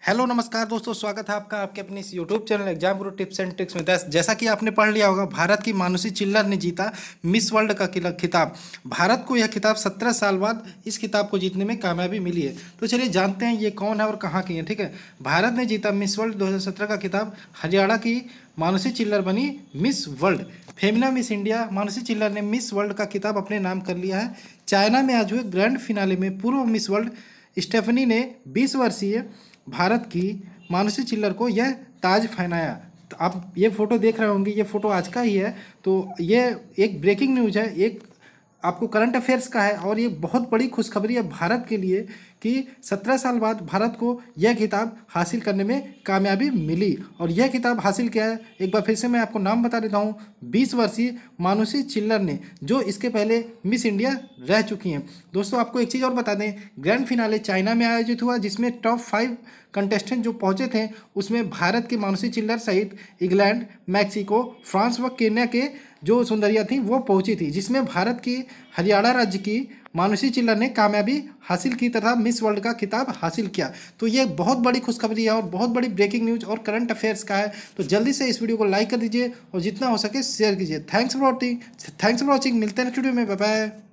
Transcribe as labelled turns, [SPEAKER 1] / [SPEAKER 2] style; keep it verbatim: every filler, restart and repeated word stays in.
[SPEAKER 1] Hello नमस्कार दोस्तों, स्वागत है आपका आपके अपने इस YouTube channel exam guru tips and tricks में। दस जैसा कि आपने पढ़ लिया होगा, भारत की मानुषी चिल्लर ने जीता मिस वर्ल्ड का किला- खिताब। भारत को यह खिताब सत्रह साल बाद इस खिताब को जीतने में कामयाबी मिली है। तो चलिए जानते हैं ये कौन है और कहाँ की है। ठीक है, भारत ने जीता मिस वर्ल्ड दो हज़ार सत्रह का खिताब। हरियाणा की मानुषी चिल्लर बनी Miss World. Femina Miss India Manushi Chhillar ने मिस वर्ल्ड का खिताब अपने नाम कर लिया है। चाइना में आज हुए ग्रैंड फिनाले में पूर्व मिस वर्ल्ड स्टेफनी ने बीस वर्षीय भारत की मानुषी चिल्लर को यह ताज पहनाया। तो आप ये फोटो देख रहे होंगे, ये फोटो आज का ही है। तो ये एक ब्रेकिंग न्यूज है, एक आपको करंट अफेयर्स का है, और ये बहुत बड़ी खुशखबरी है भारत के लिए कि सत्रह साल बाद भारत को यह खिताब हासिल करने में कामयाबी मिली। और यह खिताब हासिल किया है, एक बार फिर से मैं आपको नाम बता देता हूँ, बीस वर्षीय मानुषी चिल्लर ने, जो इसके पहले मिस इंडिया रह चुकी हैं। दोस्तों आपको एक चीज़ और बता दें, ग्रैंड फिनाले चाइना में आयोजित हुआ, जिसमें टॉप फाइव कंटेस्टेंट जो पहुंचे थे उसमें भारत की मानुषी चिल्लर सहित इंग्लैंड, मैक्सिको, फ्रांस व केन्या के जो सुंदरियां थी वो पहुंची थी, जिसमें भारत की हरियाणा राज्य की मानुषी चिल्लर ने कामयाबी हासिल की तथा मिस वर्ल्ड का खिताब हासिल किया। तो ये बहुत बड़ी खुशखबरी है और बहुत बड़ी ब्रेकिंग न्यूज और करंट अफेयर्स का है। तो जल्दी से इस वीडियो को लाइक कर दीजिए और जितना हो सके शेयर कीजिए। Thanks for watching thanks for watching मिलते हैं नेक्स्ट वीडियो में। Bye bye.